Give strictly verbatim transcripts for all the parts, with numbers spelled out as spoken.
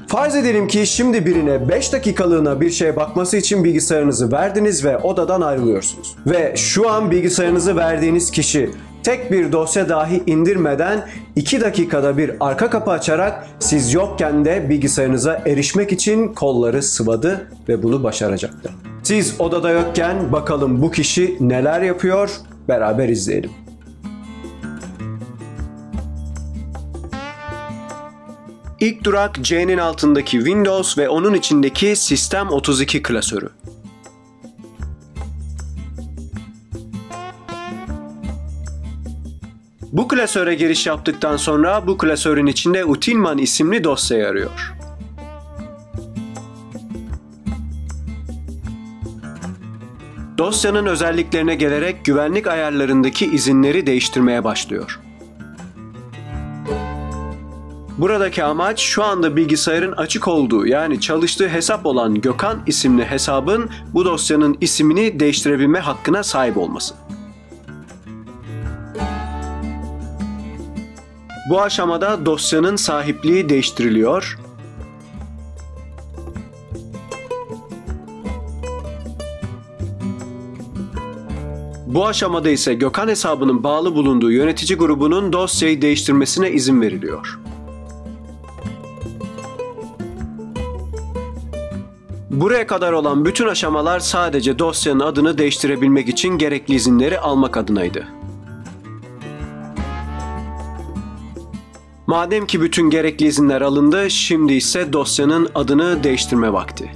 Farz edelim ki şimdi birine beş dakikalığına bir şeye bakması için bilgisayarınızı verdiniz ve odadan ayrılıyorsunuz. Ve şu an bilgisayarınızı verdiğiniz kişi tek bir dosya dahi indirmeden iki dakikada bir arka kapı açarak siz yokken de bilgisayarınıza erişmek için kolları sıvadı ve bunu başaracaktı. Siz odada yokken bakalım bu kişi neler yapıyor? Beraber izleyelim. İlk durak C'nin altındaki Windows ve onun içindeki Sistem otuz iki klasörü. Bu klasöre giriş yaptıktan sonra bu klasörün içinde Utilman isimli dosyayı arıyor. Dosyanın özelliklerine gelerek güvenlik ayarlarındaki izinleri değiştirmeye başlıyor. Buradaki amaç şu anda bilgisayarın açık olduğu yani çalıştığı hesap olan Gökhan isimli hesabın bu dosyanın ismini değiştirebilme hakkına sahip olması. Bu aşamada dosyanın sahipliği değiştiriliyor. Bu aşamada ise Gökhan hesabının bağlı bulunduğu yönetici grubunun dosyayı değiştirmesine izin veriliyor. Buraya kadar olan bütün aşamalar sadece dosyanın adını değiştirebilmek için gerekli izinleri almak adınaydı. Madem ki bütün gerekli izinler alındı, şimdi ise dosyanın adını değiştirme vakti.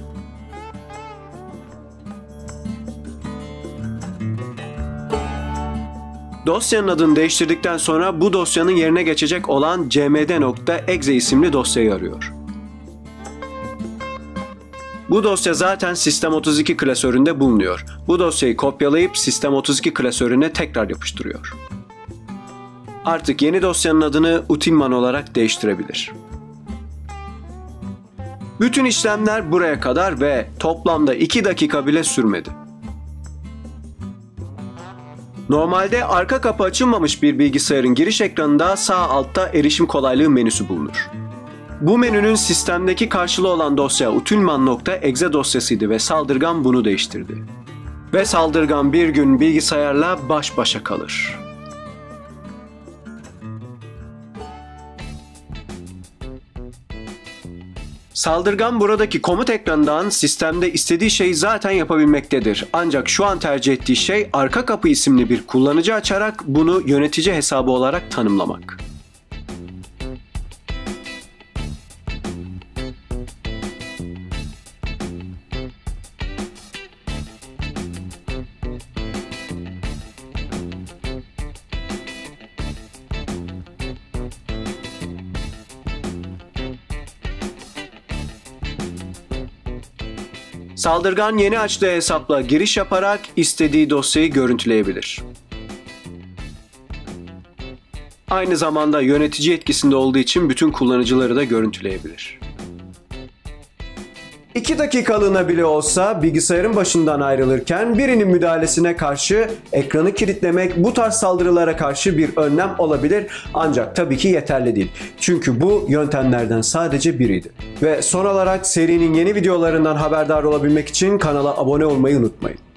Dosyanın adını değiştirdikten sonra bu dosyanın yerine geçecek olan cmd.exe isimli dosyayı arıyor. Bu dosya zaten Sistem otuz iki klasöründe bulunuyor. Bu dosyayı kopyalayıp Sistem otuz iki klasörüne tekrar yapıştırıyor. Artık yeni dosyanın adını Utilman olarak değiştirebilir. Bütün işlemler buraya kadar ve toplamda iki dakika bile sürmedi. Normalde arka kapı açılmamış bir bilgisayarın giriş ekranında sağ altta erişim kolaylığı menüsü bulunur. Bu menünün sistemdeki karşılığı olan dosya utilman.exe dosyasıydı ve saldırgan bunu değiştirdi. Ve saldırgan bir gün bilgisayarla baş başa kalır. Saldırgan buradaki komut ekranından sistemde istediği şeyi zaten yapabilmektedir. Ancak şu an tercih ettiği şey arka kapı isimli bir kullanıcı açarak bunu yönetici hesabı olarak tanımlamak. Saldırgan yeni açtığı hesapla giriş yaparak istediği dosyayı görüntüleyebilir. Aynı zamanda yönetici etkisinde olduğu için bütün kullanıcıları da görüntüleyebilir. iki dakikalığına bile olsa bilgisayarın başından ayrılırken birinin müdahalesine karşı ekranı kilitlemek bu tarz saldırılara karşı bir önlem olabilir ancak tabii ki yeterli değil. Çünkü bu yöntemlerden sadece biriydi. Ve son olarak serinin yeni videolarından haberdar olabilmek için kanala abone olmayı unutmayın.